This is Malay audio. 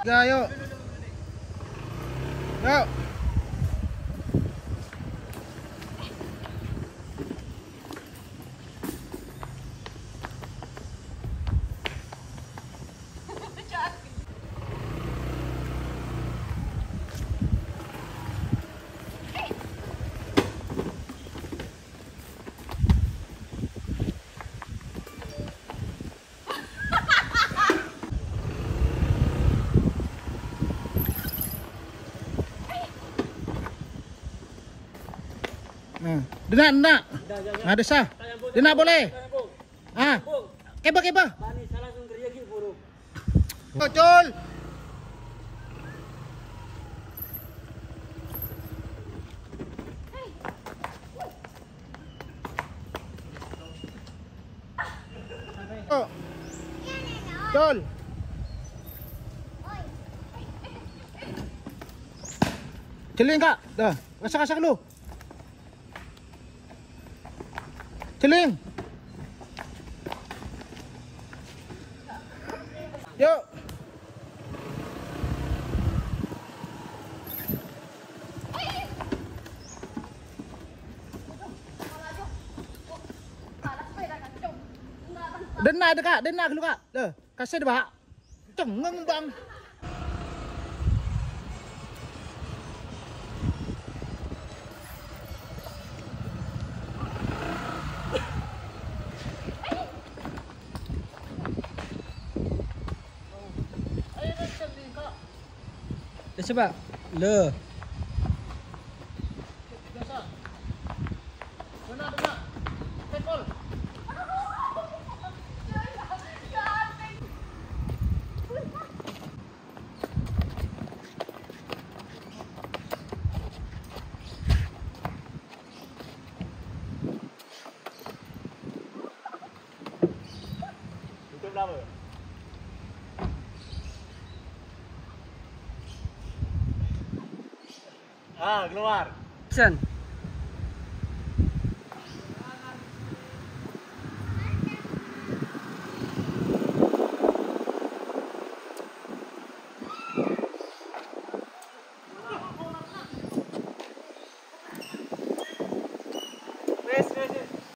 Ya, yuk. Yuk. Denak, denak. Ada sah. Denak boleh. Ah. Keba, keba. Betul. Betul. Celing kak. Dah. Rasak-rasak dulu. Celing. Yuk. Denak ada kak, denak dulu kak. Dah, kasih dia bak. Cengeng bang. Sebab le Mana denak? Tekol. Tutup lama. Ah, keluar. Sen